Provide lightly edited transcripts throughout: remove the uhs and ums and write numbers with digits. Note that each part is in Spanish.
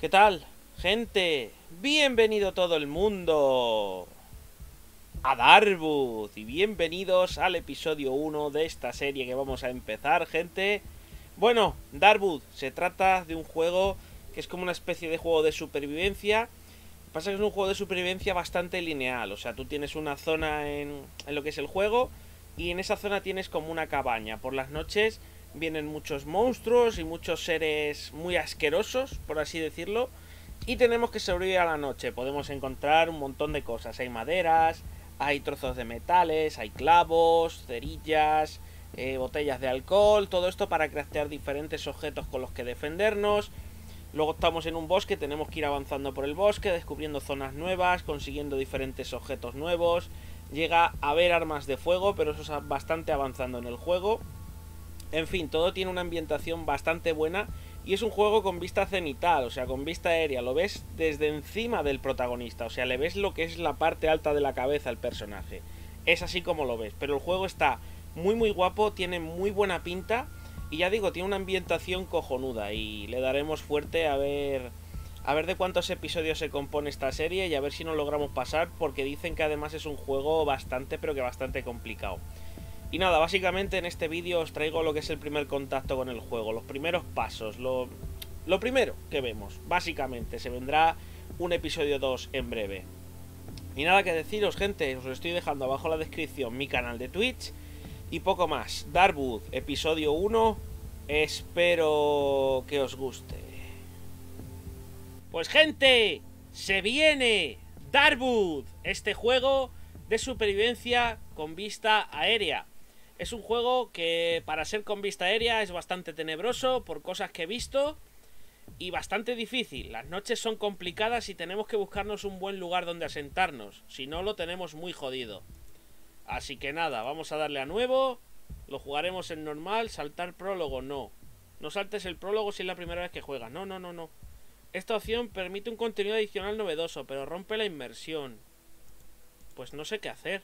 ¿Qué tal, gente? Bienvenido todo el mundo a Darwood y bienvenidos al episodio 1 de esta serie que vamos a empezar, gente. Bueno, Darwood se trata de un juego que es como una especie de juego de supervivencia. Pasa que es un juego de supervivencia bastante lineal, o sea, tú tienes una zona en lo que es el juego y en esa zona tienes como una cabaña. Por las noches vienen muchos monstruos y muchos seres muy asquerosos, por así decirlo, y tenemos que sobrevivir a la noche. Podemos encontrar un montón de cosas. Hay maderas, hay trozos de metales, hay clavos, cerillas, botellas de alcohol, todo esto para craftear diferentes objetos con los que defendernos. Luego estamos en un bosque, tenemos que ir avanzando por el bosque, descubriendo zonas nuevas, consiguiendo diferentes objetos nuevos. Llega a haber armas de fuego, pero eso es bastante avanzando en el juego. En fin, todo tiene una ambientación bastante buena y es un juego con vista cenital, o sea, con vista aérea. Lo ves desde encima del protagonista, o sea, le ves lo que es la parte alta de la cabeza al personaje. Es así como lo ves, pero el juego está muy guapo, tiene muy buena pinta y ya digo, tiene una ambientación cojonuda y le daremos fuerte a ver de cuántos episodios se compone esta serie y a ver si nos logramos pasar, porque dicen que además es un juego bastante pero que bastante complicado. Y nada, básicamente en este vídeo os traigo lo que es el primer contacto con el juego, los primeros pasos, lo primero que vemos. Básicamente se vendrá un episodio 2 en breve. Y nada que deciros, gente, os estoy dejando abajo en la descripción mi canal de Twitch y poco más. Darwood, episodio 1, espero que os guste. Pues gente, se viene Darwood, este juego de supervivencia con vista aérea. Es un juego que para ser con vista aérea es bastante tenebroso por cosas que he visto y bastante difícil. Las noches son complicadas y tenemos que buscarnos un buen lugar donde asentarnos, si no lo tenemos muy jodido. Así que nada, vamos a darle a nuevo, lo jugaremos en normal, saltar prólogo no. No saltes el prólogo si es la primera vez que juegas, no. Esta opción permite un contenido adicional novedoso, pero rompe la inmersión. Pues no sé qué hacer.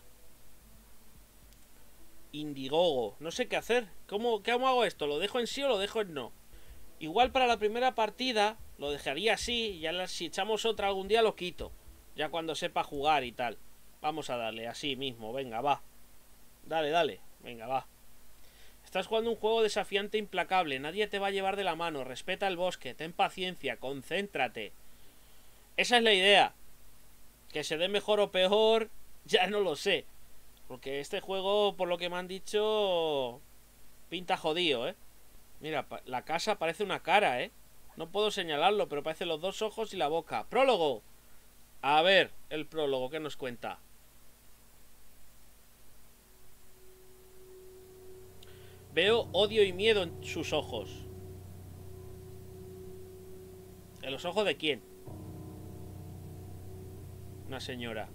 Indiegogo, no sé qué hacer. ¿Cómo hago esto? ¿Lo dejo en sí o lo dejo en no? Igual para la primera partida lo dejaría así. Ya si echamos otra algún día lo quito. Ya cuando sepa jugar y tal. Vamos a darle así mismo, venga, va. Dale, venga, va. Estás jugando un juego desafiante e implacable. Nadie te va a llevar de la mano. Respeta el bosque, ten paciencia, concéntrate. Esa es la idea. Que se dé mejor o peor, ya no lo sé. Porque este juego, por lo que me han dicho, pinta jodido, ¿eh? Mira, la casa parece una cara, ¿eh? No puedo señalarlo, pero parece los dos ojos y la boca. ¡Prólogo! A ver, el prólogo, ¿qué nos cuenta? Veo odio y miedo en sus ojos. ¿En los ojos de quién? Una señora.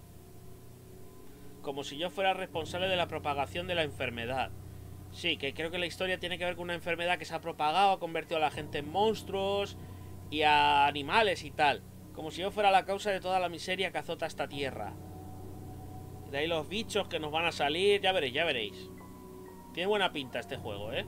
Como si yo fuera responsable de la propagación de la enfermedad. Sí, que creo que la historia tiene que ver con una enfermedad que se ha propagado, ha convertido a la gente en monstruos y a animales y tal. Como si yo fuera la causa de toda la miseria que azota esta tierra. De ahí los bichos que nos van a salir, ya veréis, ya veréis. Tiene buena pinta este juego, ¿eh?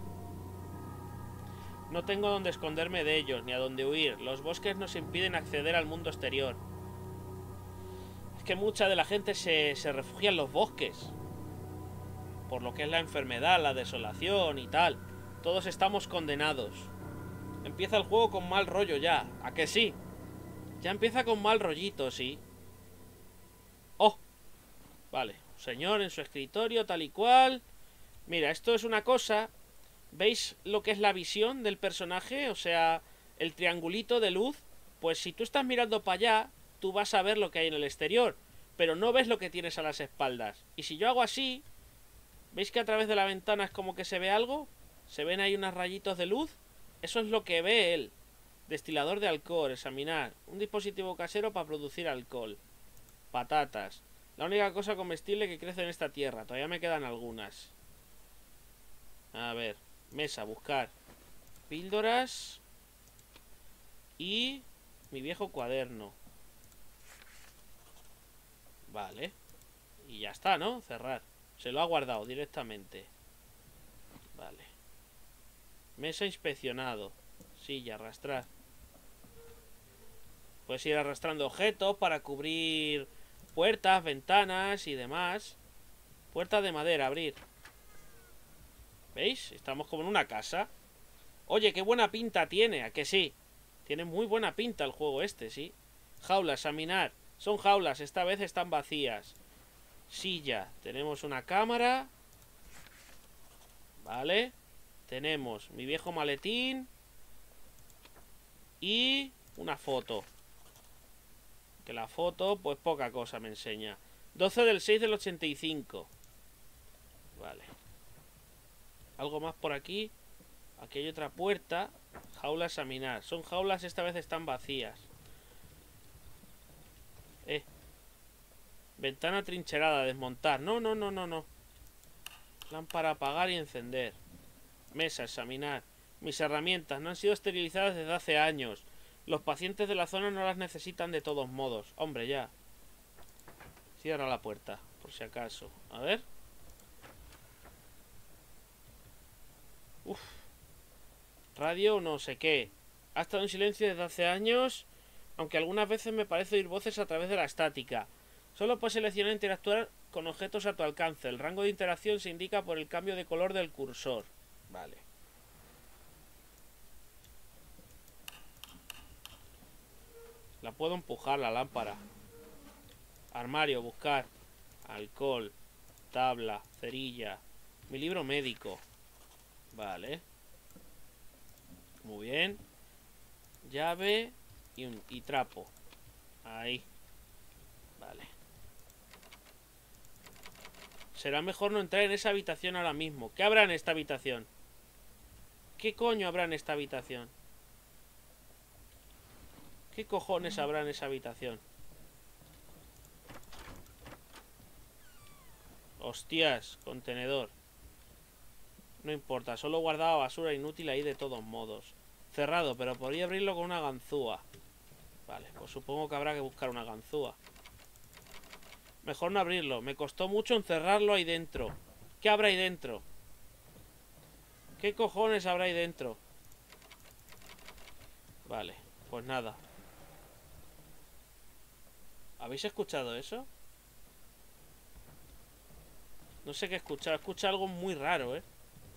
No tengo dónde esconderme de ellos, ni a dónde huir. Los bosques nos impiden acceder al mundo exterior. Es que mucha de la gente se refugia en los bosques. Por lo que es la enfermedad, la desolación y tal. Todos estamos condenados. Empieza el juego con mal rollo ya. ¿A que sí? Ya empieza con mal rollito, sí. Oh, vale. Señor en su escritorio, tal y cual. Mira, esto es una cosa. ¿Veis lo que es la visión del personaje? O sea, el triangulito de luz. Pues si tú estás mirando para allá, tú vas a ver lo que hay en el exterior. Pero no ves lo que tienes a las espaldas. Y si yo hago así, ¿veis que a través de la ventana es como que se ve algo? ¿Se ven ahí unos rayitos de luz? Eso es lo que ve él. Destilador de alcohol, examinar. Un dispositivo casero para producir alcohol. Patatas. La única cosa comestible que crece en esta tierra. Todavía me quedan algunas. A ver. Mesa, buscar. Píldoras. Y mi viejo cuaderno. Vale. Y ya está, ¿no? Cerrar. Se lo ha guardado directamente. Vale. Mesa inspeccionado. Silla, arrastrar. Puedes ir arrastrando objetos para cubrir puertas, ventanas y demás. Puerta de madera, abrir. ¿Veis? Estamos como en una casa. Oye, qué buena pinta tiene, ¿a que sí? Tiene muy buena pinta el juego este, ¿sí? Jaulas, examinar. Son jaulas, esta vez están vacías. Silla, tenemos una cámara. Vale. Tenemos mi viejo maletín. Y una foto. Que la foto, pues poca cosa me enseña. 12 del 6 del 85. Vale. Algo más por aquí. Aquí hay otra puerta. Jaula examinar. Son jaulas, esta vez están vacías. Ventana trincherada, desmontar. No, no, no, no, no. Lámpara apagar y encender. Mesa, examinar. Mis herramientas no han sido esterilizadas desde hace años. Los pacientes de la zona no las necesitan de todos modos. Hombre, ya. Cierra la puerta, por si acaso. A ver. Uf. Radio no sé qué. Ha estado en silencio desde hace años, aunque algunas veces me parece oír voces a través de la estática. Solo puedes seleccionar e interactuar con objetos a tu alcance. El rango de interacción se indica por el cambio de color del cursor. Vale. La puedo empujar, la lámpara. Armario, buscar. Alcohol. Tabla, cerilla. Mi libro médico. Vale. Muy bien. Llave y trapo. Ahí. Vale. Será mejor no entrar en esa habitación ahora mismo. ¿Qué habrá en esta habitación? ¿Qué coño habrá en esta habitación? ¿Qué cojones habrá en esa habitación? Hostias, contenedor. No importa, solo guardaba basura inútil ahí de todos modos. Cerrado, pero podría abrirlo con una ganzúa. Vale, pues supongo que habrá que buscar una ganzúa. Mejor no abrirlo, me costó mucho encerrarlo ahí dentro. ¿Qué habrá ahí dentro? ¿Qué cojones habrá ahí dentro? Vale, pues nada. ¿Habéis escuchado eso? No sé qué escuchar. Escucha algo muy raro, ¿eh?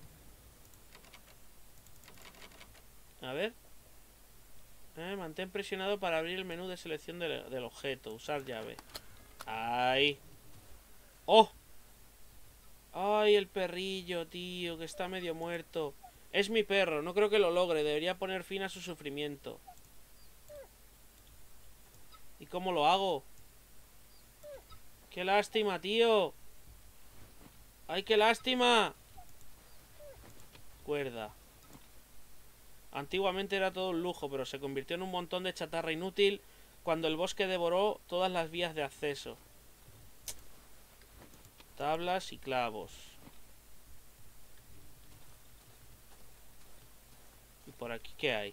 A ver. Mantén presionado para abrir el menú de selección del objeto. Usar llave. Ahí. ¡Oh! ¡Ay, el perrillo, tío! Que está medio muerto. Es mi perro. No creo que lo logre. Debería poner fin a su sufrimiento. ¿Y cómo lo hago? ¡Qué lástima, tío! ¡Ay, qué lástima! Cuerda. Antiguamente era todo un lujo, pero se convirtió en un montón de chatarra inútil cuando el bosque devoró todas las vías de acceso. Tablas y clavos. ¿Y por aquí qué hay?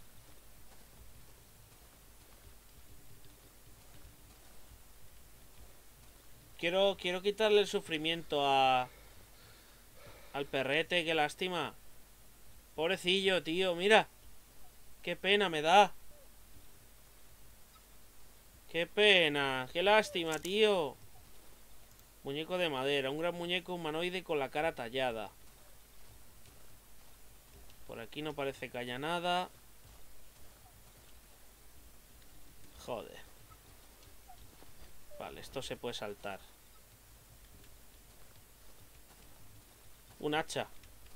Quiero quitarle el sufrimiento al perrete, qué lástima. Pobrecillo, tío, mira. Qué pena me da. Qué pena, qué lástima, tío. Muñeco de madera, un gran muñeco humanoide con la cara tallada. Por aquí no parece que haya nada. Joder. Vale, esto se puede saltar. Un hacha.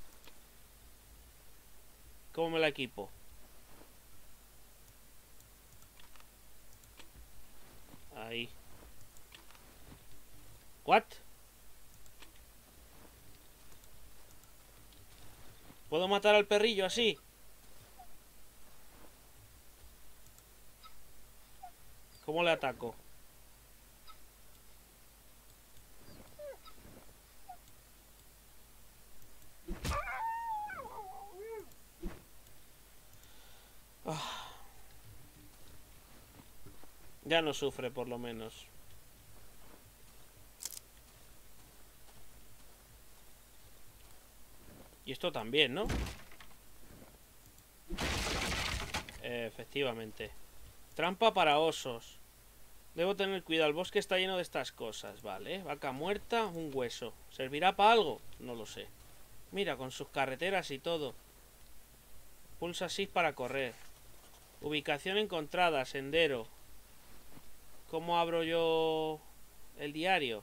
¿Cómo me la equipo? Ahí. ¿What? ¿Puedo matar al perrillo así? ¿Cómo le ataco? Ya no sufre, por lo menos. Y esto también, ¿no? Efectivamente. Trampa para osos. Debo tener cuidado, el bosque está lleno de estas cosas. Vale, vaca muerta, un hueso. ¿Servirá para algo? No lo sé. Mira, con sus carreteras y todo. Pulsa Shift para correr. Ubicación encontrada, sendero. ¿Cómo abro yo el diario?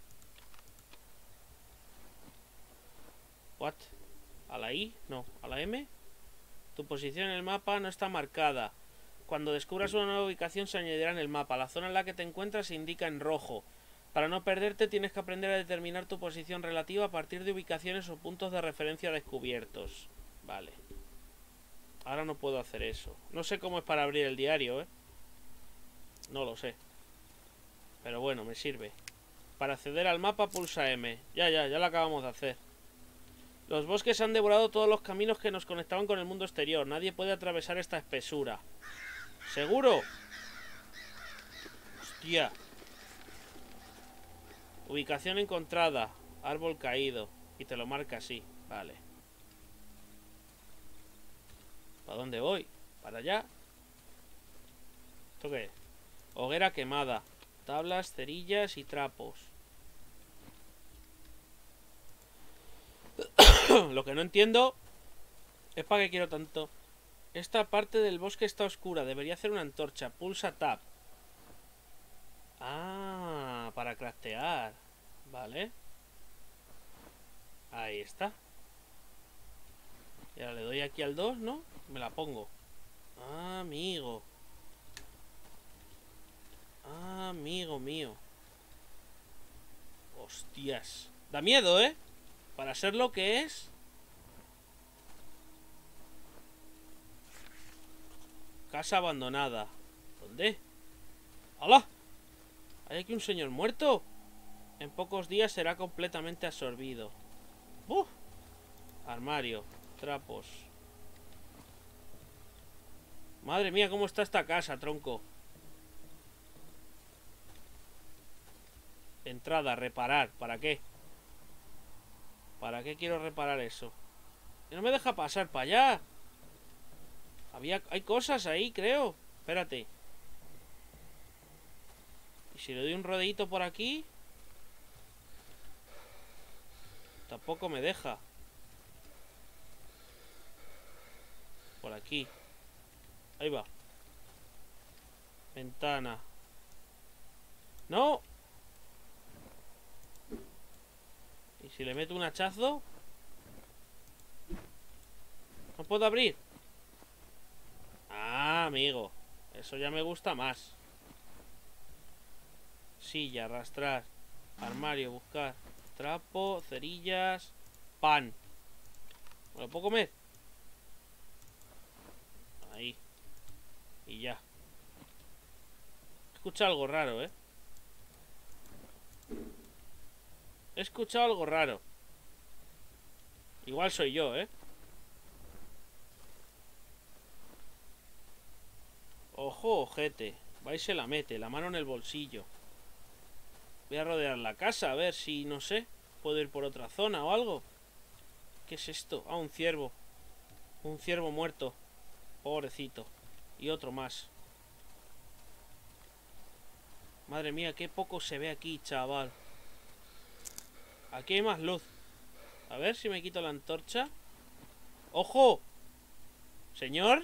What? ¿A la I? No, ¿a la M? Tu posición en el mapa no está marcada. Cuando descubras una nueva ubicación se añadirá en el mapa. La zona en la que te encuentras se indica en rojo. Para no perderte tienes que aprender a determinar tu posición relativa a partir de ubicaciones o puntos de referencia descubiertos. Vale. Ahora no puedo hacer eso. No sé cómo es para abrir el diario, ¿eh? No lo sé. Pero bueno, me sirve. Para acceder al mapa pulsa M. Ya lo acabamos de hacer. Los bosques han devorado todos los caminos que nos conectaban con el mundo exterior. Nadie puede atravesar esta espesura. ¿Seguro? Hostia. Ubicación encontrada. Árbol caído. Y te lo marca así. Vale. ¿Para dónde voy? ¿Para allá? ¿Esto qué es? Hoguera quemada. Tablas, cerillas y trapos. Lo que no entiendo es para qué quiero tanto. Esta parte del bosque está oscura. Debería hacer una antorcha. Pulsa Tab. Ah, para craftear. Vale. Ahí está. Y ahora le doy aquí al 2, ¿no? Me la pongo. Ah, amigo. Ah, amigo mío. Hostias. Da miedo, ¿eh? Para ser lo que es. Casa abandonada. ¿Dónde? ¡Hala! ¿Hay aquí un señor muerto? En pocos días será completamente absorbido. ¡Uf! Armario. Trapos. Madre mía, cómo está esta casa, tronco. Entrada, reparar. ¿Para qué? ¿Para qué quiero reparar eso? No me deja pasar para allá. Hay cosas ahí, creo. Espérate. ¿Y si le doy un rodeíto por aquí? Tampoco me deja. Por aquí. Ahí va. Ventana. ¡No! ¿Y si le meto un hachazo? ¿No puedo abrir? Ah, amigo. Eso ya me gusta más. Silla, arrastrar. Armario, buscar. Trapo, cerillas. Pan. ¿Me lo puedo comer? Ahí. Y ya. He escuchado algo raro, ¿eh? He escuchado algo raro. Igual soy yo, ¿eh? Ojo, ojete. Va y se la mete, la mano en el bolsillo. Voy a rodear la casa, a ver si, no sé, puedo ir por otra zona o algo. ¿Qué es esto? Ah, un ciervo. Un ciervo muerto. Pobrecito. Y otro más. Madre mía, qué poco se ve aquí, chaval. Aquí hay más luz. A ver si me quito la antorcha. ¡Ojo! ¿Señor?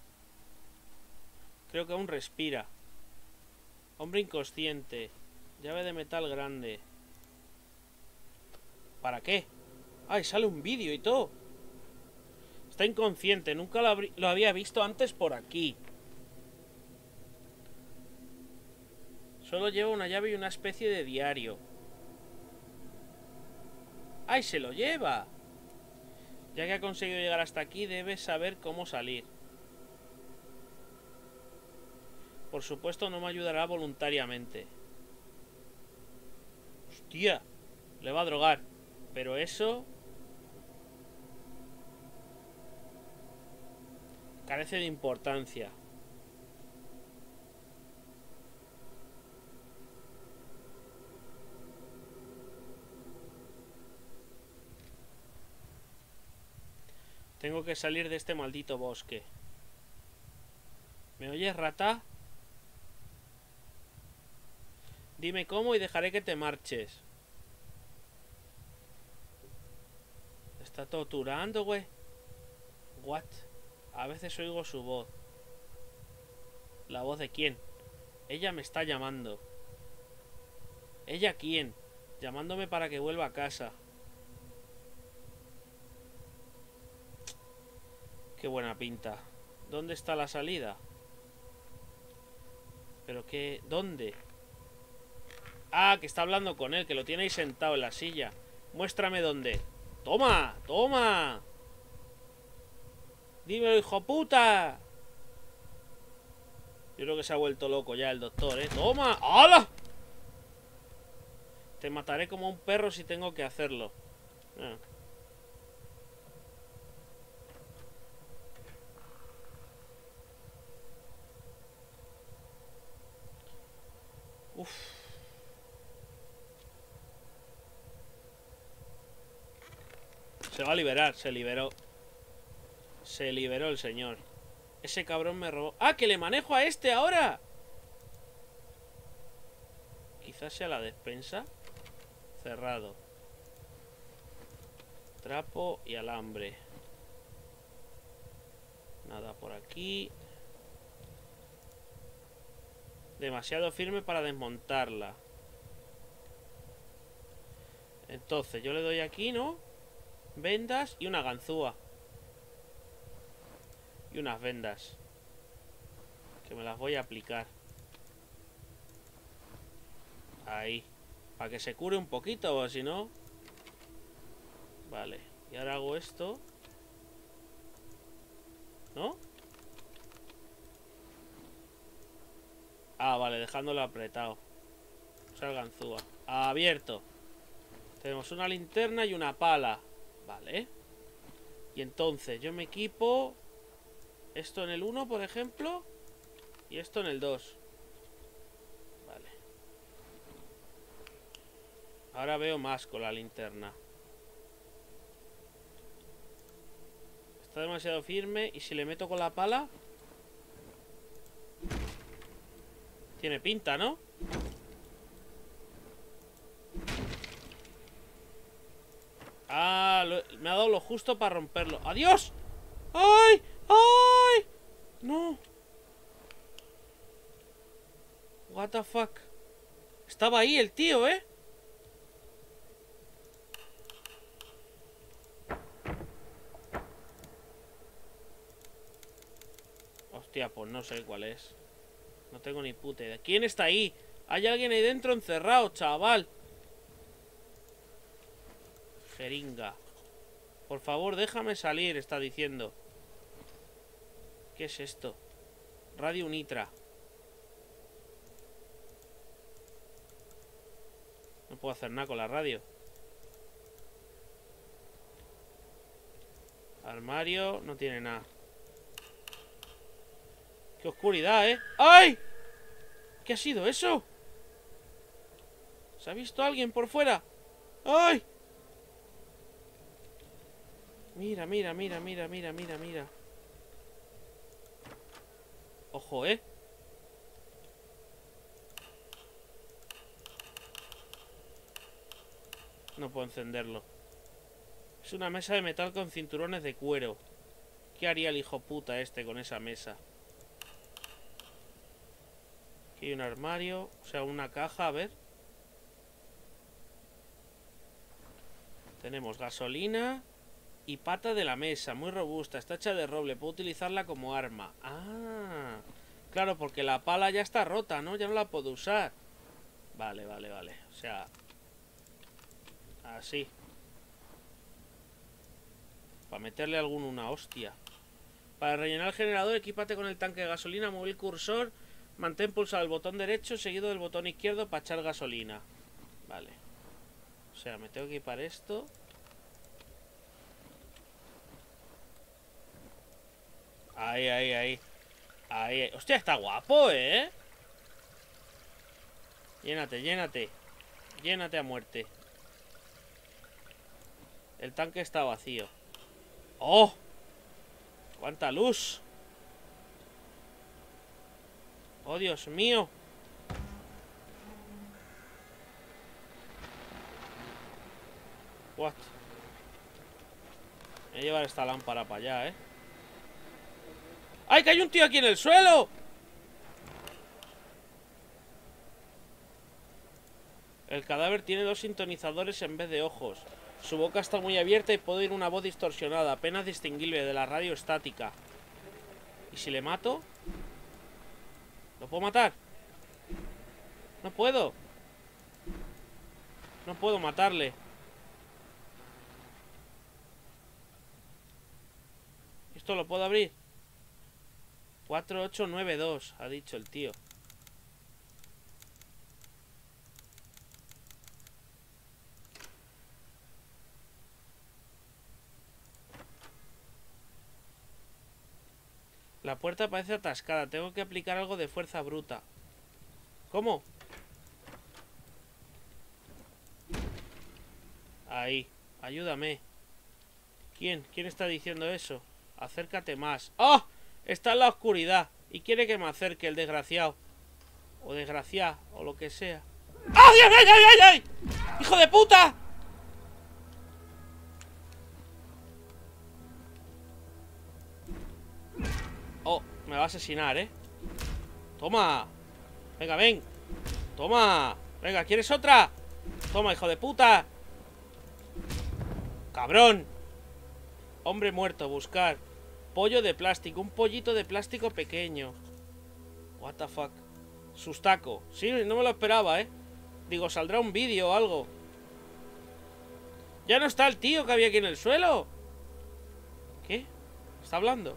Creo que aún respira. Hombre inconsciente. Llave de metal grande. ¿Para qué? ¡Ay, sale un vídeo y todo! Está inconsciente. Nunca lo había visto antes por aquí. Solo lleva una llave y una especie de diario. ¡Ay, se lo lleva! Ya que ha conseguido llegar hasta aquí, debe saber cómo salir. Por supuesto, no me ayudará voluntariamente. ¡Hostia! Le va a drogar. Pero eso... carece de importancia. Tengo que salir de este maldito bosque. ¿Me oyes, rata? Dime cómo y dejaré que te marches. Está torturando, güey. What? A veces oigo su voz. ¿La voz de quién? Ella me está llamando. ¿Ella quién? Llamándome para que vuelva a casa. Qué buena pinta. ¿Dónde está la salida? ¿Pero qué? ¿Dónde? Ah, que está hablando con él, que lo tiene ahí sentado en la silla. Muéstrame dónde. ¡Toma! ¡Toma! ¡Dímelo, hijo puta! Yo creo que se ha vuelto loco ya el doctor, ¿eh? ¡Toma! ¡Hala! Te mataré como un perro si tengo que hacerlo. Ah. Uf. Se va a liberar, se liberó. Se liberó el señor. Ese cabrón me robó. ¡Ah, que le manejo a este ahora! Quizás sea la despensa. Cerrado. Trapo y alambre. Nada por aquí. Demasiado firme para desmontarla. Entonces, yo le doy aquí, ¿no? Vendas y una ganzúa. Y unas vendas. Que me las voy a aplicar. Ahí. Para que se cure un poquito, o si no... Vale. Y ahora hago esto. ¿No? Ah, vale, dejándolo apretado. Usar ganzúa. Abierto. Tenemos una linterna y una pala. Vale. Y entonces yo me equipo esto en el 1, por ejemplo, y esto en el 2. Vale. Ahora veo más con la linterna. Está demasiado firme. ¿Y si le meto con la pala? Tiene pinta, ¿no? Ah, me ha dado lo justo para romperlo. ¡Adiós! ¡Ay! ¡Ay! No. What the fuck. Estaba ahí el tío, ¿eh? Hostia, pues no sé cuál es. No tengo ni puta idea. ¿Quién está ahí? Hay alguien ahí dentro encerrado, chaval. Jeringa. Por favor, déjame salir, está diciendo. ¿Qué es esto? Radio Nitra. No puedo hacer nada con la radio. Armario, no tiene nada. ¡Qué oscuridad, eh! ¡Ay! ¿Qué ha sido eso? ¿Se ha visto alguien por fuera? ¡Ay! Mira, mira, mira, mira, mira, mira, mira. Ojo, ¿eh? No puedo encenderlo. Es una mesa de metal con cinturones de cuero. ¿Qué haría el hijo puta este con esa mesa? Aquí hay un armario. O sea, una caja, a ver. Tenemos gasolina y pata de la mesa, muy robusta, está hecha de roble, puedo utilizarla como arma. Ah, claro, porque la pala ya está rota, ¿no? Ya no la puedo usar. Vale, vale, vale. O sea, así. Para meterle una hostia. Para rellenar el generador, equípate con el tanque de gasolina, mueve el cursor, mantén pulsado el botón derecho seguido del botón izquierdo para echar gasolina. Vale. O sea, me tengo que equipar esto. Ahí, ahí, ahí. Ahí, ahí. Hostia, está guapo, ¿eh? Llénate, llénate. Llénate a muerte. El tanque está vacío. ¡Oh! ¡Cuánta luz! ¡Oh, Dios mío! What? Voy a llevar esta lámpara para allá, ¡Ay, que hay un tío aquí en el suelo! El cadáver tiene 2 sintonizadores en vez de ojos. Su boca está muy abierta y puedo oír una voz distorsionada, apenas distinguible, de la radio estática. ¿Y si le mato? ¿Lo puedo matar? No puedo. No puedo matarle. ¿Esto lo puedo abrir? 4892, ha dicho el tío. La puerta parece atascada. Tengo que aplicar algo de fuerza bruta. ¿Cómo? Ahí. Ayúdame. ¿Quién? ¿Quién está diciendo eso? Acércate más. ¡Oh! Está en la oscuridad. Y quiere que me acerque el desgraciado. O desgraciada. O lo que sea. ¡Ay, ay, ay, ay, ay, ay! ¡Hijo de puta! Oh, me va a asesinar, Toma. Venga, ven. Toma. Venga, ¿quieres otra? Toma, hijo de puta. Cabrón. Hombre muerto, buscar. Pollo de plástico, un pollito de plástico pequeño. What the fuck. Sustaco. Sí, no me lo esperaba, Digo, saldrá un vídeo o algo. Ya no está el tío que había aquí en el suelo. ¿Qué? ¿Está hablando?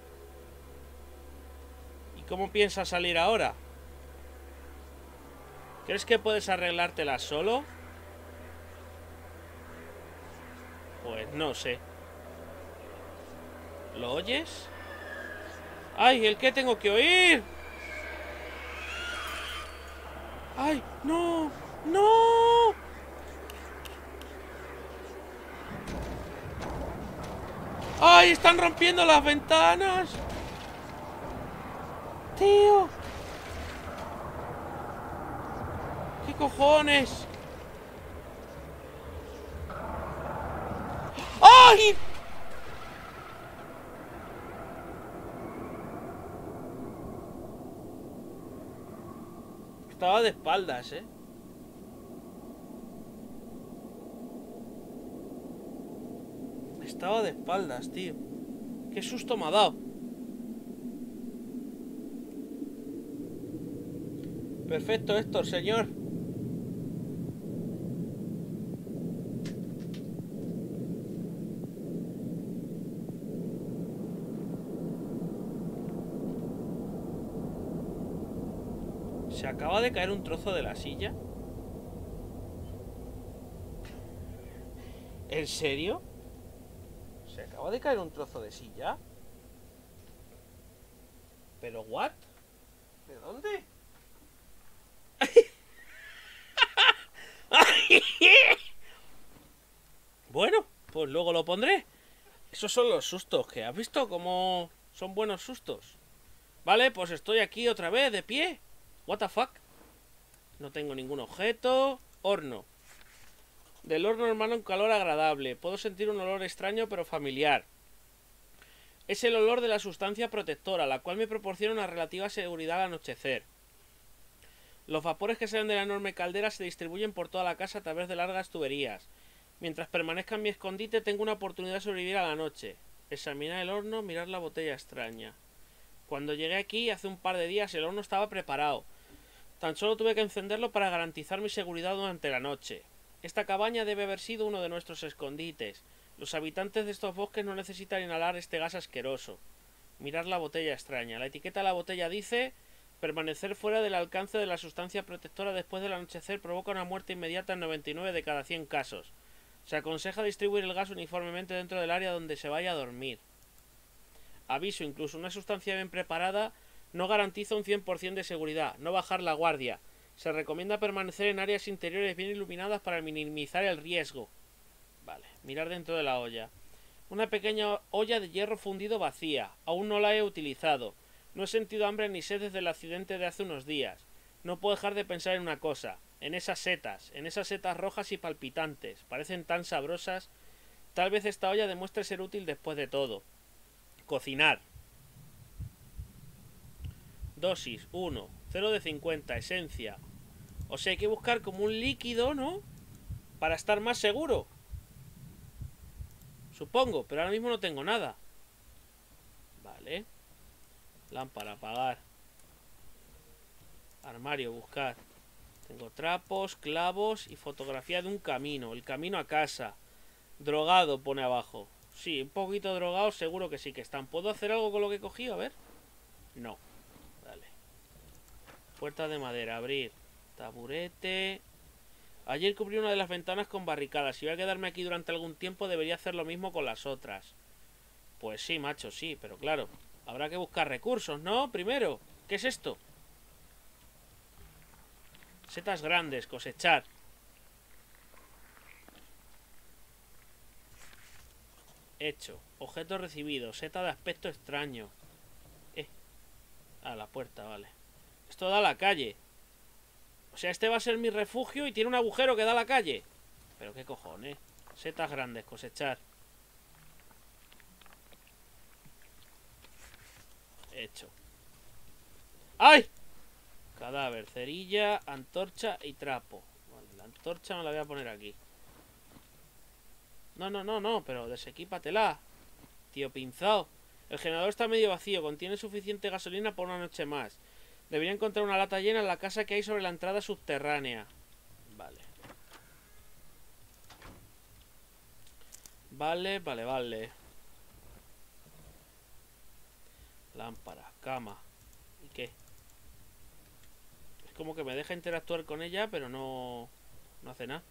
¿Y cómo piensas salir ahora? ¿Crees que puedes arreglártela solo? Pues no sé. ¿Lo oyes? ¡Ay! ¿El qué tengo que oír? ¡Ay! ¡No! ¡No! ¡Ay! ¡Están rompiendo las ventanas! ¡Tío! ¿Qué cojones? ¡Ay! Estaba de espaldas, Estaba de espaldas, tío. Qué susto me ha dado. Perfecto, Héctor, señor. ¿Se acaba de caer un trozo de la silla? ¿En serio? ¿Se acaba de caer un trozo de silla? ¿Pero what? ¿De dónde? Bueno, pues luego lo pondré. Esos son los sustos, que has visto cómo son buenos sustos. Vale, pues estoy aquí otra vez, de pie. What the fuck. No tengo ningún objeto. Horno. Del horno hermano un calor agradable. Puedo sentir un olor extraño pero familiar. Es el olor de la sustancia protectora, la cual me proporciona una relativa seguridad al anochecer. Los vapores que salen de la enorme caldera se distribuyen por toda la casa a través de largas tuberías. Mientras permanezca en mi escondite tengo una oportunidad de sobrevivir a la noche. Examinar el horno, mirar la botella extraña. Cuando llegué aquí hace un par de días el horno estaba preparado. Tan solo tuve que encenderlo para garantizar mi seguridad durante la noche. Esta cabaña debe haber sido uno de nuestros escondites. Los habitantes de estos bosques no necesitan inhalar este gas asqueroso. Mirar la botella extraña. La etiqueta de la botella dice: permanecer fuera del alcance de la sustancia protectora después del anochecer provoca una muerte inmediata en 99 de cada 100 casos. Se aconseja distribuir el gas uniformemente dentro del área donde se vaya a dormir. Aviso, incluso una sustancia bien preparada no garantiza un 100% de seguridad. No bajar la guardia. Se recomienda permanecer en áreas interiores bien iluminadas para minimizar el riesgo. Vale, mirar dentro de la olla. Una pequeña olla de hierro fundido vacía. Aún no la he utilizado. No he sentido hambre ni sed desde el accidente de hace unos días. No puedo dejar de pensar en una cosa. En esas setas rojas y palpitantes. Parecen tan sabrosas. Tal vez esta olla demuestre ser útil después de todo. Cocinar. Dosis 1. 0 de 50. Esencia. O sea, hay que buscar como un líquido, ¿no? Para estar más seguro. Supongo, pero ahora mismo no tengo nada. Vale. Lámpara, apagar. Armario, buscar. Tengo trapos, clavos y fotografía de un camino. El camino a casa. Drogado, pone abajo. Sí, un poquito drogado, seguro que sí que están. ¿Puedo hacer algo con lo que he cogido? A ver. No. Vale. Puerta de madera, abrir. Taburete. Ayer cubrí una de las ventanas con barricadas. Si voy a quedarme aquí durante algún tiempo, debería hacer lo mismo con las otras. Pues sí, macho, sí, pero claro. Habrá que buscar recursos, ¿no? Primero. ¿Qué es esto? Setas grandes, cosechar. Hecho. Objeto recibido. Seta de aspecto extraño. A la puerta, vale. Esto da a la calle. O sea, este va a ser mi refugio y tiene un agujero que da a la calle. Pero qué cojones. Setas grandes, cosechar. Hecho. ¡Ay! Cadáver, cerilla, antorcha y trapo. Vale, la antorcha me la voy a poner aquí. No, pero desequípatela. Tío pinzao. El generador está medio vacío. Contiene suficiente gasolina por una noche más. Debería encontrar una lata llena en la casa que hay sobre la entrada subterránea. Vale. Vale. Lámpara, cama. ¿Y qué? Es como que me deja interactuar con ella, pero no hace nada.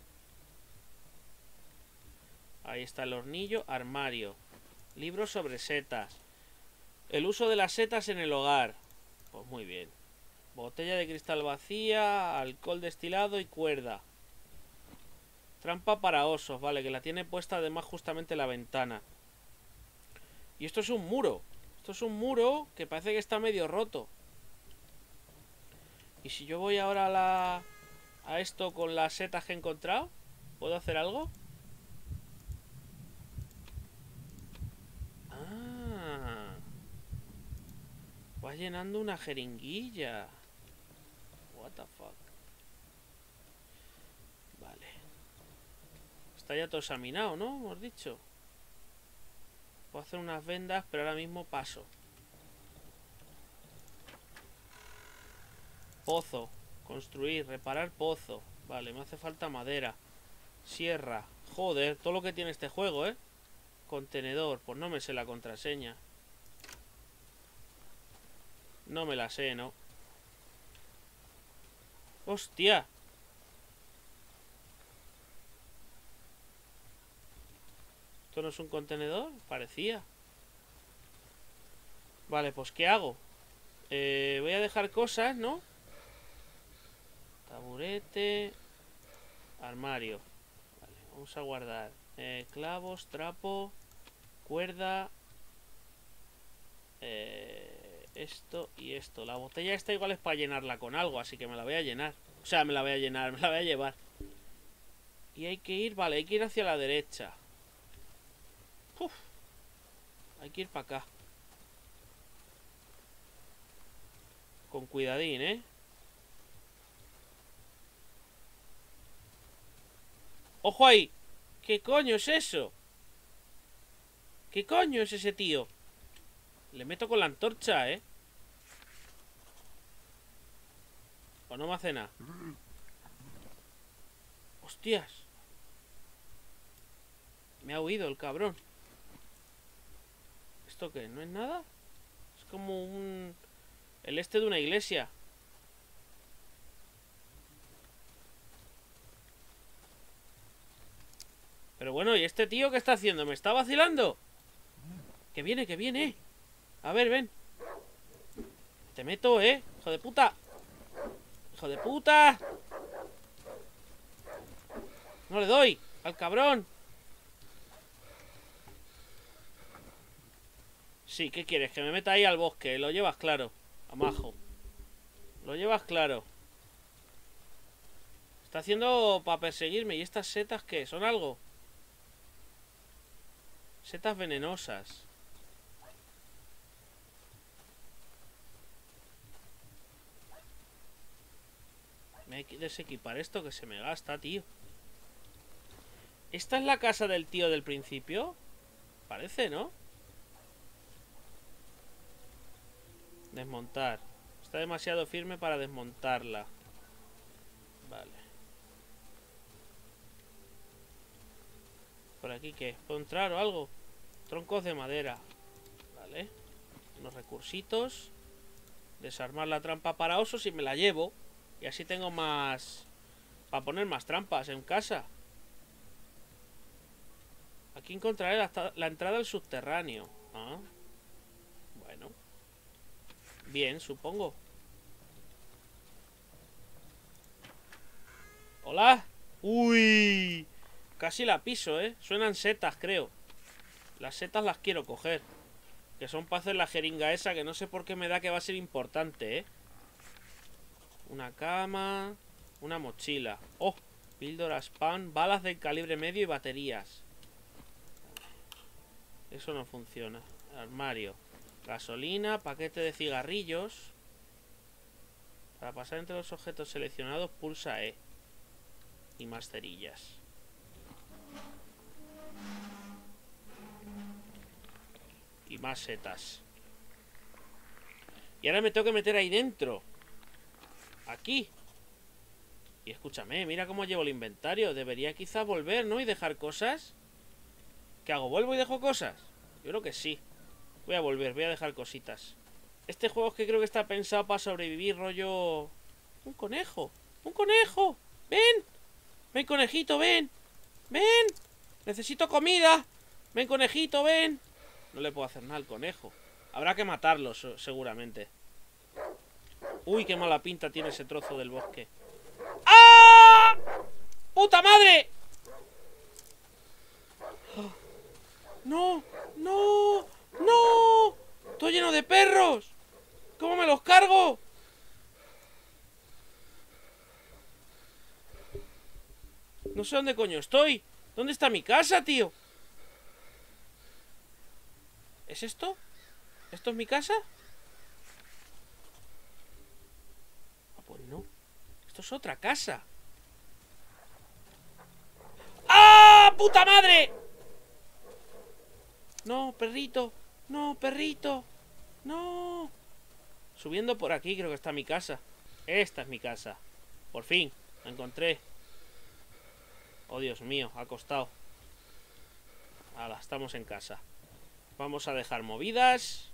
Ahí está el hornillo, armario. Libros sobre setas. El uso de las setas en el hogar. Pues muy bien. Botella de cristal vacía, alcohol destilado y cuerda. Trampa para osos, vale, que la tiene puesta además justamente en la ventana. Y esto es un muro. Esto es un muro que parece que está medio roto. Y si yo voy ahora a esto con las setas que he encontrado, ¿puedo hacer algo? Ah. Va llenando una jeringuilla. What the fuck. Vale. Está ya todo examinado, ¿no? Hemos dicho. Puedo hacer unas vendas, pero ahora mismo paso. Pozo. Construir, reparar pozo. Vale, me hace falta madera. Sierra. Joder, todo lo que tiene este juego, ¿eh? Contenedor. Pues no me sé la contraseña. No me la sé, ¿no? ¡Hostia! ¿Esto no es un contenedor? Parecía. Vale, pues ¿qué hago? Voy a dejar cosas, ¿no? Taburete. Armario. Vale, vamos a guardar clavos, trapo, cuerda. Esto y esto. La botella esta igual es para llenarla con algo, así que me la voy a llenar. O sea, me la voy a llenar, me la voy a llevar. Y hay que ir, vale, hay que ir hacia la derecha. Uf, hay que ir para acá. Con cuidadín, ¿eh? ¡Ojo ahí! ¿Qué coño es eso? ¿Qué coño es ese tío? Le meto con la antorcha, ¿eh? O no me hace nada. ¡Hostias! Me ha huido el cabrón. ¿Esto qué? ¿No es nada? Es como un... el este de una iglesia. Pero bueno, ¿y este tío qué está haciendo? ¿Me está vacilando? Que viene, que viene. A ver, ven. Te meto, hijo de puta. Hijo de puta. No le doy al cabrón. Sí, ¿qué quieres? Que me meta ahí al bosque. Lo llevas claro. Amajo. Lo llevas claro. Está haciendo para perseguirme. ¿Y estas setas qué? ¿Son algo? Setas venenosas. Me hay que desequipar esto que se me gasta, tío. ¿Esta es la casa del tío del principio? Parece, ¿no? Desmontar. Está demasiado firme para desmontarla. Vale. ¿Por aquí qué? ¿Puedo entrar o algo? Troncos de madera. Vale. Unos recursitos. Desarmar la trampa para osos y me la llevo. Y así tengo más... para poner más trampas en casa. Aquí encontraré la entrada al subterráneo. Ah. Bueno. Bien, supongo. ¿Hola? ¡Uy! Casi la piso, ¿eh? Suenan setas, creo. Las setas las quiero coger. Que son para hacer la jeringa esa, que no sé por qué me da que va a ser importante, ¿eh? Una cama. Una mochila. ¡Oh! Píldoras pan, balas de calibre medio y baterías. Eso no funciona. Armario. Gasolina, paquete de cigarrillos. Para pasar entre los objetos seleccionados, pulsa E. Y más cerillas. Y más setas. Y ahora me tengo que meter ahí dentro. Aquí. Y escúchame, mira cómo llevo el inventario. Debería quizás volver, ¿no? Y dejar cosas. ¿Qué hago? ¿Vuelvo y dejo cosas? Yo creo que sí. Voy a volver, voy a dejar cositas. Este juego es que creo que está pensado para sobrevivir, rollo... ¡Un conejo! ¡Un conejo! ¡Ven! ¡Ven, conejito, ven! ¡Ven! ¡Necesito comida! ¡Ven, conejito, ven! No le puedo hacer nada al conejo. Habrá que matarlo, seguramente. Uy, qué mala pinta tiene ese trozo del bosque. ¡Ah! ¡Puta madre! ¡No! ¡No! ¡No! ¡Estoy lleno de perros! ¿Cómo me los cargo? No sé dónde coño estoy. ¿Dónde está mi casa, tío? ¿Es esto? ¿Esto es mi casa? Ah, pues no. Esto es otra casa. ¡Ah! ¡Puta madre! No, perrito. No, perrito. No. Subiendo por aquí creo que está mi casa. Esta es mi casa. Por fin, la encontré. Oh, Dios mío, ha costado. Hala, estamos en casa. Vamos a dejar movidas.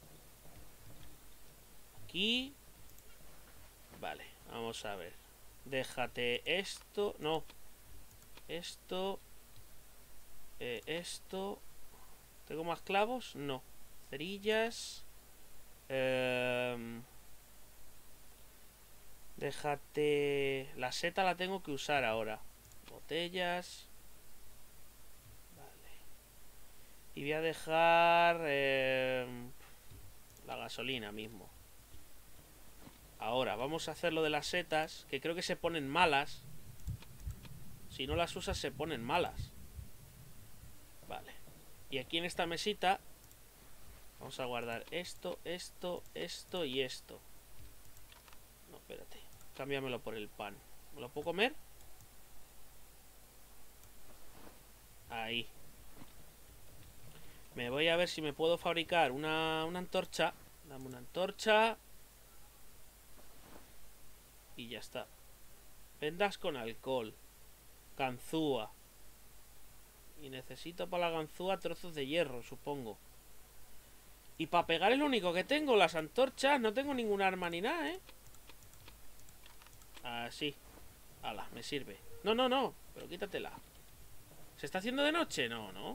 Aquí. Vale, vamos a ver. Déjate esto. No. Esto. Esto. ¿Tengo más clavos? No. Cerillas. Déjate... La seta la tengo que usar ahora. Botellas. Vale. Y voy a dejar... la gasolina mismo. Ahora, vamos a hacer lo de las setas, que creo que se ponen malas. Si no las usas, se ponen malas. Vale. Y aquí en esta mesita vamos a guardar esto, esto, esto y esto. No, espérate. Cámbiamelo por el pan. ¿Me lo puedo comer? Ahí. Me voy a ver si me puedo fabricar una antorcha. Dame una antorcha. Y ya está. Vendas con alcohol. Ganzúa. Y necesito para la ganzúa trozos de hierro, supongo. Y para pegar es lo único que tengo, las antorchas. No tengo ningún arma ni nada, ¿eh? Así. Ala, me sirve. No, no, no, pero quítatela. ¿Se está haciendo de noche? No, no.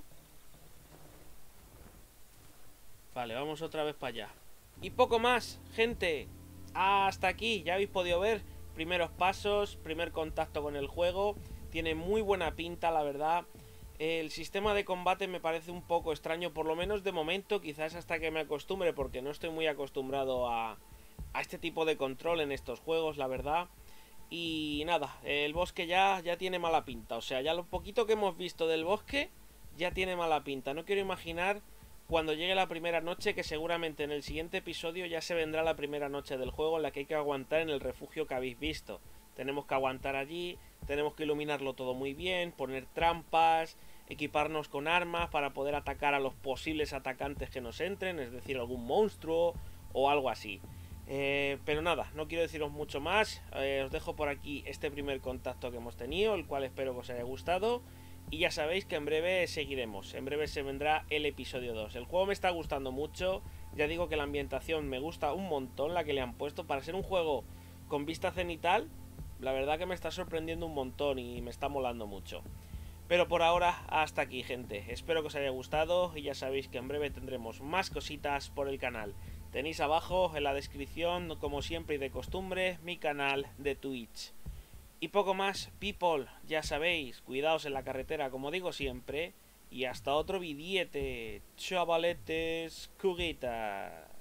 Vale, vamos otra vez para allá. Y poco más, gente. Hasta aquí, ya habéis podido ver. Primeros pasos, primer contacto con el juego. Tiene muy buena pinta, la verdad. El sistema de combate me parece un poco extraño, por lo menos de momento, quizás hasta que me acostumbre, porque no estoy muy acostumbrado a este tipo de control en estos juegos, la verdad. Y nada, el bosque ya tiene mala pinta. O sea, ya lo poquito que hemos visto del bosque ya tiene mala pinta. No quiero imaginar cuando llegue la primera noche, que seguramente en el siguiente episodio ya se vendrá la primera noche del juego en la que hay que aguantar en el refugio que habéis visto. Tenemos que aguantar allí, tenemos que iluminarlo todo muy bien, poner trampas, equiparnos con armas para poder atacar a los posibles atacantes que nos entren, es decir, algún monstruo o algo así. Pero nada, no quiero deciros mucho más. Os dejo por aquí este primer contacto que hemos tenido, el cual espero que os haya gustado. Y ya sabéis que en breve seguiremos, en breve se vendrá el episodio 2. El juego me está gustando mucho, ya digo que la ambientación me gusta un montón, la que le han puesto. Para ser un juego con vista cenital, la verdad que me está sorprendiendo un montón y me está molando mucho. Pero por ahora, hasta aquí, gente. Espero que os haya gustado y ya sabéis que en breve tendremos más cositas por el canal. Tenéis abajo en la descripción, como siempre y de costumbre, mi canal de Twitch. Y poco más, people, ya sabéis, cuidaos en la carretera, como digo siempre. Y hasta otro vidiete, chavaletes, curitas.